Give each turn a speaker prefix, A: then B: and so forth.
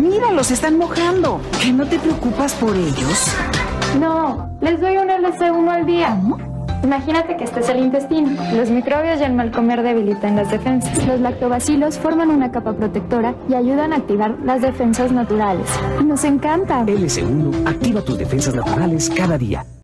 A: Mira, los están mojando. ¿Que no te preocupas por ellos?
B: No, les doy un LC1 al día. Imagínate que este es el intestino. Los microbios y el mal comer debilitan las defensas. Los lactobacilos forman una capa protectora y ayudan a activar las defensas naturales. ¡Nos encanta!
C: LC1 activa tus defensas naturales cada día.